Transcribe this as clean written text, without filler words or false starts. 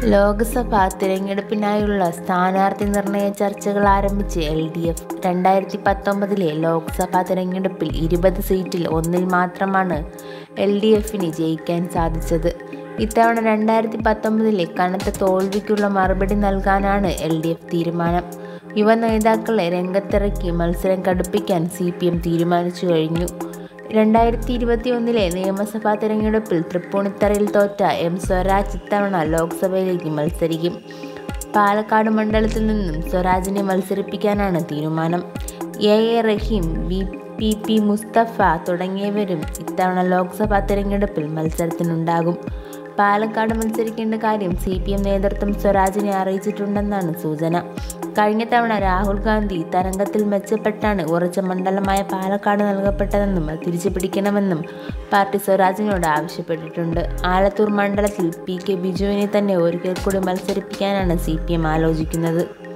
ലോക്സഭാ തിരഞ്ഞെടുപ്പിനായുള്ള സ്ഥാനാർത്ഥി നിർണയ ചർച്ചകൾ ആരംഭിച്ച് LDF. 2019 ലോക്സഭാ തിരഞ്ഞെടുപ്പിൽ 20 സീറ്റിൽ 1 മാത്രമാണ് LDFന് ജയിക്കാൻ സാധിച്ചത്. ഇത്തവണ 2019 കനത്ത തോൽവിക്കുള്ള മറുപടി നൽകാനാണ് LDF തീരുമാനം. യുവ നേതാക്കളെ രംഗത്തിറക്കി മത്സരം കടുപ്പിക്കാൻ CPM തീരുമാനിച്ചു കഴിഞ്ഞു. 2021 നിയമസഭാ തിരഞ്ഞെടുപ്പിൽ തൃപ്പൂണിത്തറയിൽ തോറ്റ M. സ്വരാജ് ഇത്തവണ ലോക്സഭയിലേക്ക് മത്സരിക്കും. പാലക്കാട് മണ്ഡലത്തിൽ നിന്നും സ്വരാജിനെ മത്സരിപ്പിക്കാനാണ് തീരുമാനം. AA റഹീം, VP മുസ്തഫ തുടങ്ങിയവരും ഇത്തവണ ലോക്സഭാ തിരഞ്ഞെടുപ്പിൽ മത്സരത്തിനുണ്ടാകും. പാലക്കാട് മത്സരിക്കേണ്ട കാര്യം CPM നേതൃത്വം സ്വരാജിനെ അറിയിച്ചിട്ടുണ്ടെന്നാണ് സൂചന. കഴിഞ്ഞ തവണ രാഹുൽ ഗാന്ധി തരംഗത്തിൽ മെച്ചപ്പെട്ടാണ് ഉറച്ച മണ്ഡലമായ പാലക്കാട് നൽകപ്പെട്ടതെന്നും തിരിച്ചു പിടിക്കണമെന്നും പാർട്ടി സ്വരാജിനോട് ആവശ്യപ്പെട്ടിട്ടുണ്ട്. ആലത്തൂർ മണ്ഡലത്തിൽ PK ബിജുവിനെ തന്നെ ഒരിക്കൽ കൂടി മത്സരിപ്പിക്കാനാണ് CPM ആലോചിക്കുന്നത്.